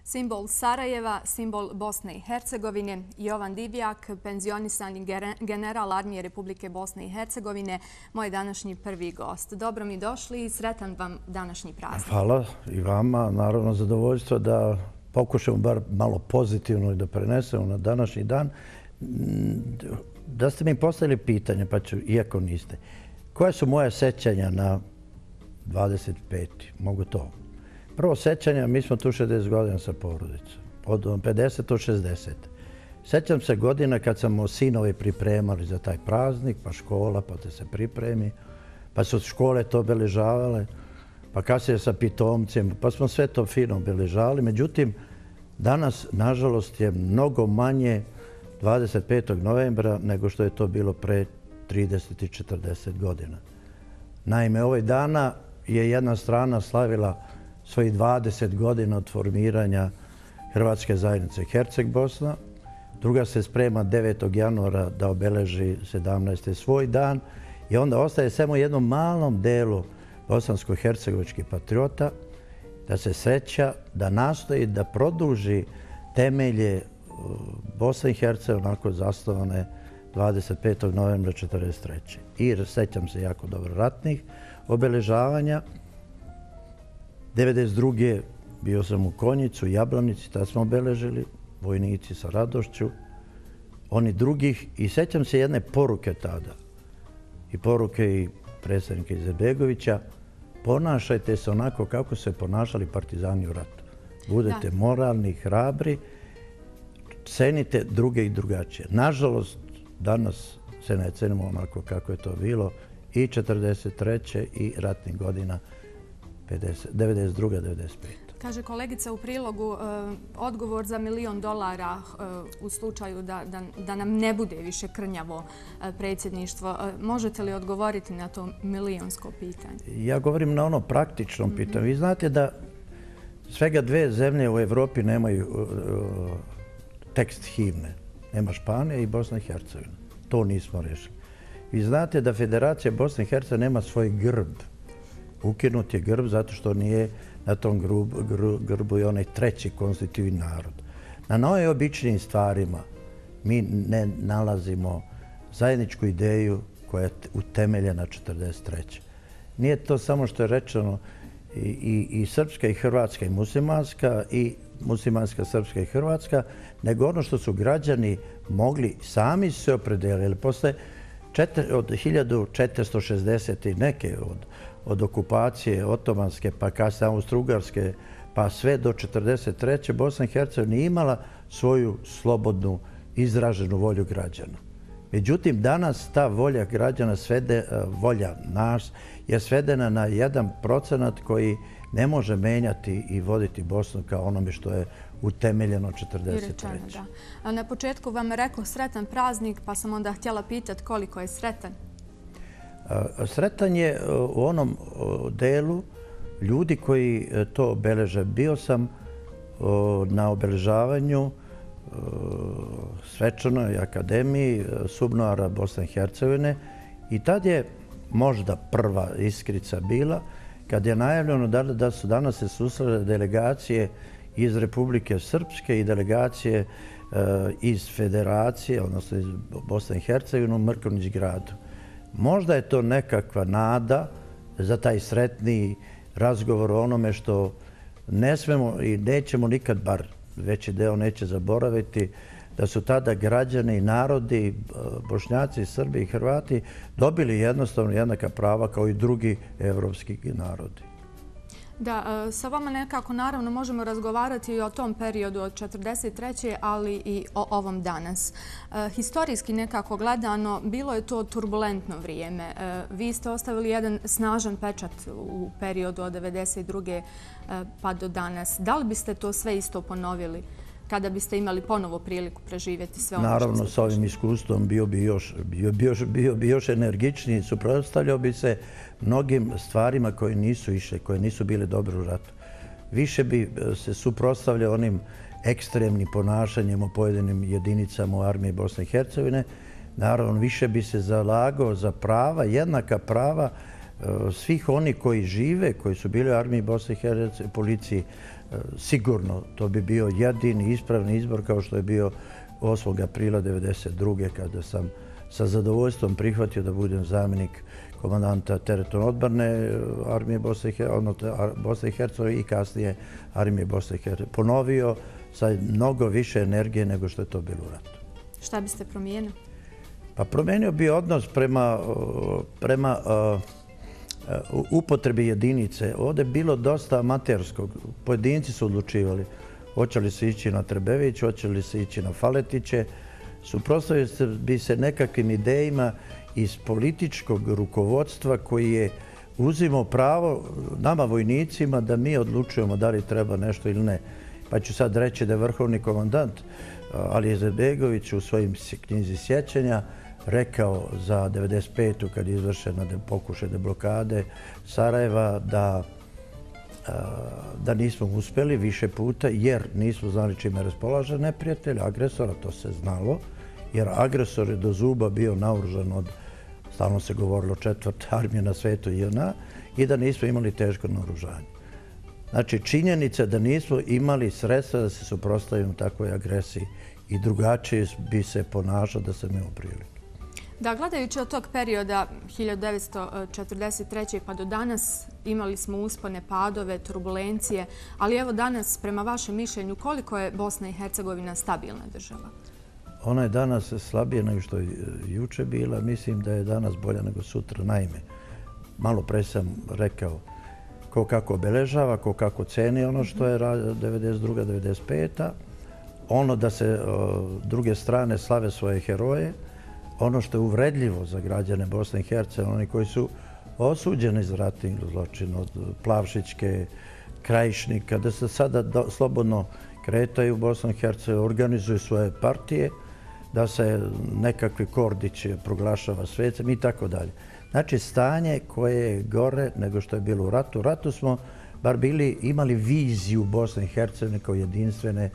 Simbol Sarajeva, simbol Bosne i Hercegovine, Jovan Divjak, penzionisani general Armije Republike Bosne i Hercegovine, moj današnji prvi gost. Dobro mi došli i sretan vam današnji praznik. Hvala i vama. Naravno, zadovoljstvo da pokušamo bar malo pozitivno i da prenesemo na današnji dan. Da ste mi postavili pitanje, pa ću, iako niste, koje su moje sećanja na 25. Mogu to. Prvo sećanja, mi smo tu 60 godina sa porodicom. Od 50 do 60. Sećam se godina kad smo sinovi pripremali za taj praznik, pa škola, pa te se pripremi, pa su škole to obeležavale, pa kasnije sa pitomcem, pa smo sve to fino obeležavali. Međutim, danas, nažalost, je mnogo manje 25. novembra nego što je to bilo pre 30 i 40 godina. Naime, ovih dana je jedna strana slavila svojih 20 godina od formiranja Hrvatske zajednice Herceg-Bosna. Druga se sprema 9. januara da obeleži 17. svoj dan. I onda ostaje samo jednom malom delu bosansko-hercegovičkih patriota da se seća, da nastoji da produži temelje Bosne i Hercegovine onako zasnovane 25. novembra 1943. I sećam se jako dobro ratnih obeležavanja. 1992. bio sam u Konjicu, Jablanici, tada smo obeležili, vojnici sa radošću, oni drugih. I sećam se jedne poruke tada. I poruke i predsjednika Izetbegovića, ponašajte se onako kako se ponašali partizani u ratu. Budete moralni, hrabri, cenite druge i drugačije. Nažalost, danas se ne cenimo onako kako je to bilo i 1943. i ratnih godina 1992. 1995. Kaže kolegica u prilogu, odgovor za $1 milion u slučaju da nam ne bude više krnjavo predsjedništvo. Možete li odgovoriti na to milionsko pitanje? Ja govorim na ono praktično pitanje. Vi znate da svega 2 zemlje u Evropi nemaju tekst himne. Nema Španija i Bosna i Hercegovina. To nismo rešili. Vi znate da Federacija Bosne i Hercegovine nema svoj grb. Ukinut je grb zato što nije na tom grbu i onaj treći konstitutivni narod. Na najobičnijim stvarima mi ne nalazimo zajedničku ideju koja je utemeljena 1943. Nije to samo što je rečeno i srpska i hrvatska i muslimanska, srpska i hrvatska, nego ono što su građani mogli sami se opredeliti. Posle od 1460. i neke od okupacije otomanske, pa kasnije Austro-Ugarske, pa sve do 1943. Bosna i Hercegovina nije imala svoju slobodnu, izraženu volju građana. Međutim, danas ta volja građana, volja nas, je svedena na 1% koji ne može menjati i voditi Bosnu kao onome što je utemeljeno 1943. Na početku vam rekao sretan praznik, pa sam onda htjela pitati koliko je sretan. Sretan je u onom delu ljudi koji to obeleže. Bio sam na obeležavanju svečanoj akademiji SUBNOR-a Bosne i Hercegovine i tad je možda prva iskrica bila kad je najavljeno da su danas se susrele delegacije iz Republike Srpske i delegacije iz Federacije, odnosno iz Bosne i Hercegovine u Mrkonjić gradu. Možda je to nekakva nada za taj sretniji razgovor o onome što ne smemo i nećemo nikad, bar veći deo neće zaboraviti, da su tada građani i narodi, Bošnjaci, Srbi i Hrvati dobili jednostavno jednaka prava kao i drugi evropski narodi. Da, sa vama nekako naravno možemo razgovarati i o tom periodu od 1943. ali i o ovom danas. Historijski nekako gledano, bilo je to turbulentno vrijeme. Vi ste ostavili jedan snažan pečat u periodu od 1992. pa do danas. Da li biste to sve isto ponovili kada biste imali ponovo priliku preživjeti sve ono što ste Naravno, s ovim iskustvom bio bi još energičniji, suprotstavljao bi se mnogim stvarima koje nisu išle, koje nisu bile dobre u ratu. Više bi se suprotstavljao onim ekstremnim ponašanjem u pojedinim jedinicama u armiji Bosne i Hercegovine. Naravno, više bi se zalagao za prava, jednaka prava svih oni koji žive, koji su bili u armiji Bosne i Hercegovine, policiji, sigurno to bi bio jedini ispravni izbor kao što je bio 8. aprila 1992. kada sam sa zadovoljstvom prihvatio da budem zamjenik komandanta teritorijalne odbrane armije Bosne i Hercegovine i kasnije armije Bosne i Hercegovine. Ponovio sa mnogo više energije nego što je to bilo u ratu. Šta biste promijenili? Pa promijenio bi odnos prema upotrebi jedinice. Ovdje je bilo dosta amaterskog. Pojedinci su odlučivali hoće li se ići na Trebević, hoće li se ići na Faletiće. Suprotstavili bi se nekakvim idejima iz političkog rukovodstva koji je uzimao pravo nama vojnicima da mi odlučujemo da li treba nešto ili ne. Pa ću sad reći da je vrhovni komandant Alija Izetbegović u svojim knjizi sjećanja rekao za 1995. kad je izvršena pokušaj deblokade Sarajeva da nismo uspjeli više puta jer nismo znali čime raspolaže neprijatelj, agresora, to se znalo, jer agresor je do zuba bio naoružan od, stalno se govorilo, 4. armije na svetu JNA i da nismo imali teško naoružanje. Znači, činjenica da nismo imali sredstva da se suprotstavimo takvoj agresiji i drugačije bi se ponašao da sam imao priliku. Da, gledajući od tog perioda 1943. pa do danas imali smo uspone, padove, turbulencije, ali evo danas, prema vašem mišljenju, koliko je Bosna i Hercegovina stabilna država? Ona je danas slabija nego što je juče bila. Mislim da je danas bolja nego sutra. Naime, malo pre sam rekao ko kako obeležava, ko kako ceni ono što je 92. 95. Ono da se druge strane slave svoje heroje, ono što je uvredljivo za građane Bosne i Hercegovine, oni koji su osuđeni za ratni zločin od Plavšićke, Krajišnika, da se sada slobodno kretaju u Bosnu i Hercegovini, organizuju svoje partije, da se nekakvi Kordić proglašava svecem i tako dalje. Znači, stanje koje je gore nego što je bilo u ratu. U ratu smo bar imali viziju Bosne i Hercegovine kao jedinstvene,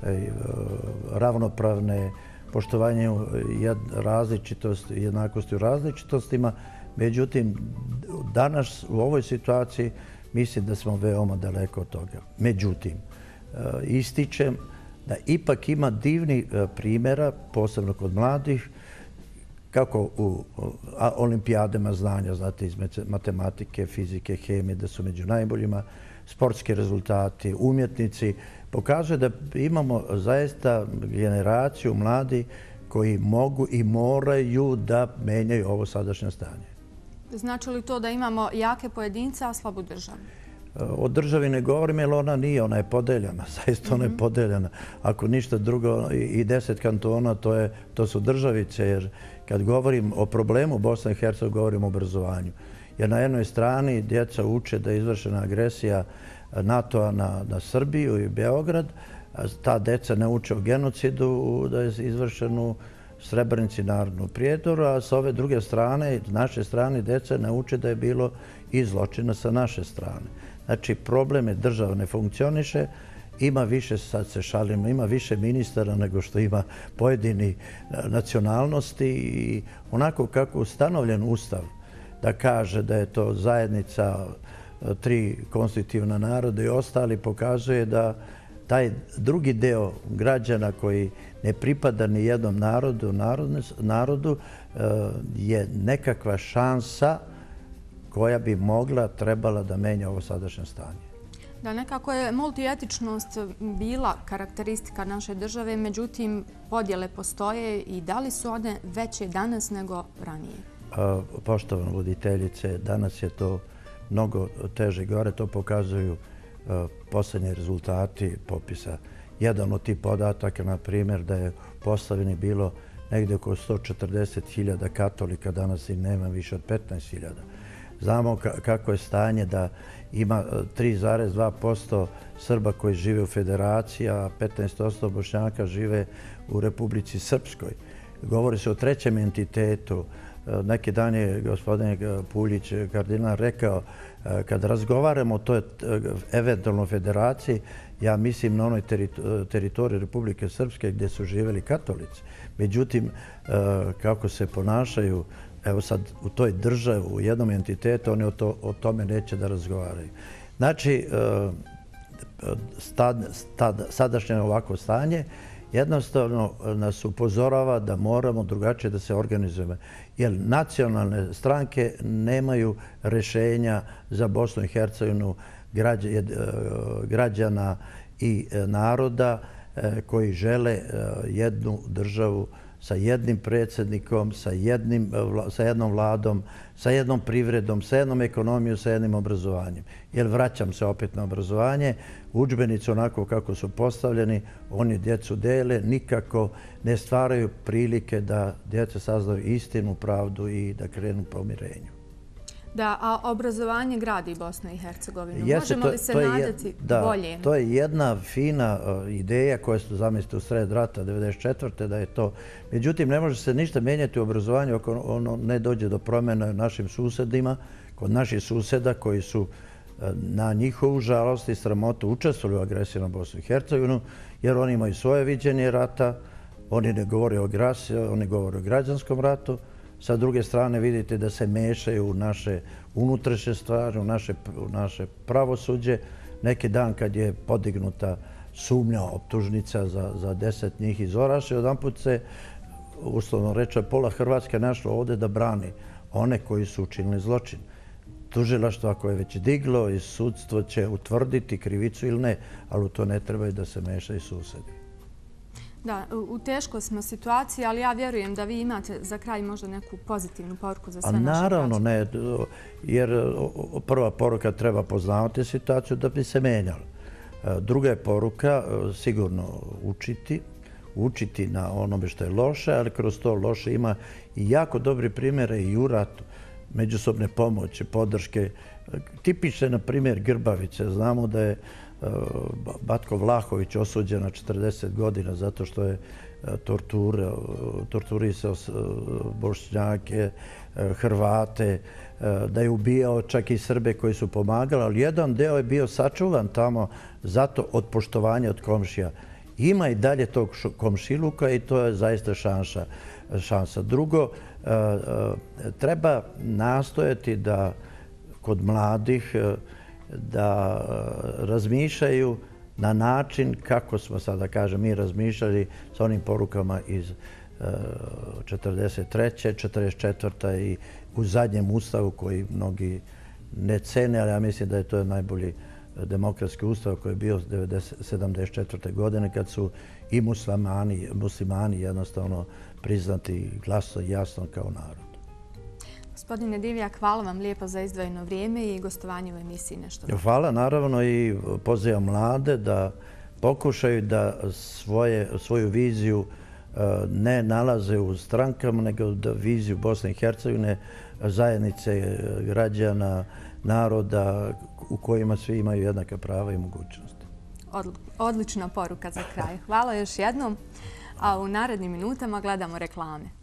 ravnopravne, poštovanju različitosti i jednakosti u različitostima. Međutim, danas u ovoj situaciji mislim da smo veoma daleko od toga. Međutim, ističem da ipak ima divnih primjera, posebno kod mladih, kako u olimpijadama znanja, znate, iz matematike, fizike, hemije, da su među najboljima, sportski rezultati, umjetnici, pokazuje da imamo zaista generaciju mladih koji mogu i moraju da menjaju ovo sadašnje stanje. Znači li to da imamo jake pojedince, a slabu državu? O državi ne govorim jer ona nije, ona je podeljena, zaista ona je podeljena. Ako ništa drugo i 10 kantona to su državice, jer kad govorim o problemu Bosne i Hercegovine govorim o obrazovanju. Jer na jednoj strani djeca uče da je izvršena agresija NATO-a na Srbiju i Beograd, ta djeca ne uče o genocidu da je izvršen u Srebrenici, Narodnu Prijedoru, a s ove druge strane, naše strane, djeca ne uče da je bilo i zločina sa naše strane. Znači, problem je država ne funkcioniše, ima više, sad se šalimo, ima više ministara nego što ima pojedini nacionalnosti i onako kako je ustanovljen ustav da kaže da je to zajednica 3 konstitutivna naroda i ostali, pokazuje da taj drugi deo građana koji ne pripada ni jednom narodu je nekakva šansa koja bi trebala da menja ovo sadašnje stanje. Da, nekako je multietičnost bila karakteristika naše države, međutim, podjele postoje i da li su one veće danas nego ranije? Poštovana voditeljice, danas je to mnogo teže gore. To pokazuju posljednji rezultati popisa. Jedan od tih podataka, na primjer, da je u Posavini bilo negdje oko 140.000 katolika, danas ih nema više od 15.000. Znamo kako je stanje da ima 3,2% Srba koji žive u Federaciji, a 15% Bošnjaka žive u Republici Srpskoj. Govori se o trećem entitetu. Neki dan je gospodin Puljić, kardinal, rekao kad razgovaramo o toj eventualnoj federaciji, ja mislim na onoj teritoriji Republike Srpske gdje su živjeli katolici. Međutim, kako se ponašaju Evo sad u toj državi, u jednom entitetu, oni o tome neće da razgovaraju. Znači, sadašnje ovako stanje jednostavno nas upozorava da moramo drugačije da se organizujemo. Jer nacionalne stranke nemaju rješenja za Bosnu i Hercegovinu građana i naroda koji žele jednu državu sa jednim predsjednikom, sa jednom vladom, sa jednom privredom, sa jednom ekonomijom, sa jednim obrazovanjem. Jer vraćam se opet na obrazovanje, udžbenici onako kako su postavljeni, oni djecu dele, nikako ne stvaraju prilike da djeca saznaju istinu, pravdu i da krenu pomirenju. Da, a obrazovanje gradi Bosnu i Hercegovinu. Možemo li se nadati bolje? To je jedna fina ideja koja se zamislite u sred rata 1994. da je to. Međutim, ne može se ništa mijenjati u obrazovanju ako ono ne dođe do promjena našim susedima, kod naših suseda koji su na njihovu žalost i sramotu učestvovali u agresiji na Bosnu i Hercegovinu, jer oni imaju svoje viđenje rata, oni ne govore o agresiji, oni govore o građanskom ratu. Sa druge strane vidite da se mešaju u naše unutrašnje stvari, u naše pravosuđe. Neki dan kad je podignuta sumnja, optužnica za 10 njih iz Orašja, jedanput se, uslovno reče, pola Hrvatske našlo ovdje da brani one koji su učinili zločin. Tužilaštvo ako je već diglo i sudstvo će utvrditi krivicu ili ne, ali u to ne trebaju da se mešaju susedi. Da, u teškoj smo situaciji, ali ja vjerujem da vi imate za kraj možda neku pozitivnu poruku za sve naše građane. Naravno ne, jer prva poruka treba poznavati situaciju da bi se menjala. Druga je poruka sigurno učiti na onome što je loše, ali kroz to loše ima i jako dobri primjere i u ratu, međusobne pomoći, podrške. Tipične, na primjer, Grbavice. Znamo da je Batko Vlahović osuđen na 40 godina zato što je torturisao Bošnjake, Hrvate, da je ubijao čak i Srbe koji su pomagali, ali jedan deo je bio sačuvan tamo zato od poštovanja od komšija. Ima i dalje tog komšiluka i to je zaista šansa. Drugo, treba nastojati da kod mladih da razmišljaju na način kako smo sada, kažem, mi razmišljali sa onim porukama iz 43. 44. i u zadnjem ustavu koji mnogi ne cene, ali ja mislim da je to najbolji demokratski ustav koji je bio 1974. godine kad su i muslimani jednostavno priznati glasno i jasno kao narod. Gospodine Divjak, hvala vam lijepo za izdvojeno vrijeme i gostovanje u emisiji Nešto. Hvala naravno i pozivam mlade da pokušaju da svoju viziju ne nalaze u strankama, nego da viziju Bosne i Hercegovine, zajednice građana, naroda u kojima svi imaju jednaka prava i mogućnosti. Odlična poruka za kraj. Hvala još jednom, a u narednim minutama gledamo reklame.